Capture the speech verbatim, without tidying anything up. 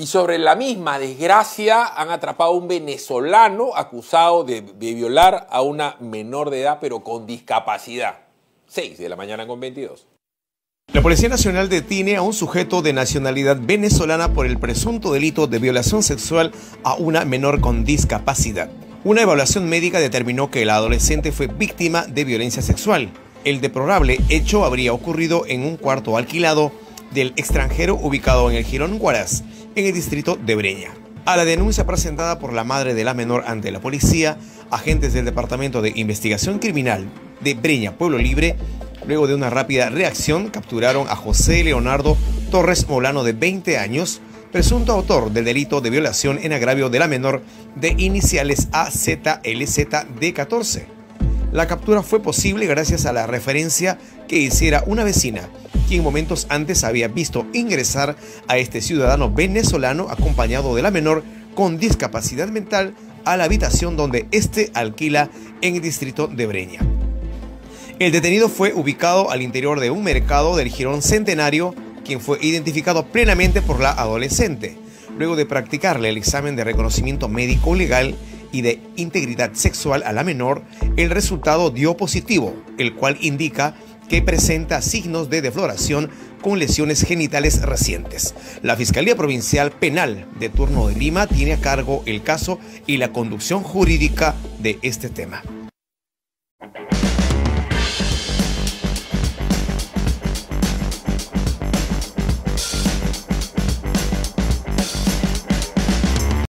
sobre la misma desgracia han atrapado a un venezolano acusado de, de violar a una menor de edad, pero con discapacidad. seis de la mañana con veintidós. La Policía Nacional detiene a un sujeto de nacionalidad venezolana por el presunto delito de violación sexual a una menor con discapacidad. Una evaluación médica determinó que el adolescente fue víctima de violencia sexual. El deplorable hecho habría ocurrido en un cuarto alquilado del extranjero ubicado en el Jirón Huaraz, en el distrito de Breña. A la denuncia presentada por la madre de la menor ante la policía, agentes del Departamento de Investigación Criminal de Breña, Pueblo Libre, luego de una rápida reacción, capturaron a José Leonardo Torres Molano, de veinte años, presunto autor del delito de violación en agravio de la menor de iniciales A Z L Z de catorce. La captura fue posible gracias a la referencia que hiciera una vecina, quien momentos antes había visto ingresar a este ciudadano venezolano acompañado de la menor con discapacidad mental a la habitación donde éste alquila en el distrito de Breña. El detenido fue ubicado al interior de un mercado del Jirón Centenario, quien fue identificado plenamente por la adolescente. Luego de practicarle el examen de reconocimiento médico legal y de integridad sexual a la menor, el resultado dio positivo, el cual indica que presenta signos de defloración con lesiones genitales recientes. La Fiscalía Provincial Penal de turno de Lima tiene a cargo el caso y la conducción jurídica de este tema.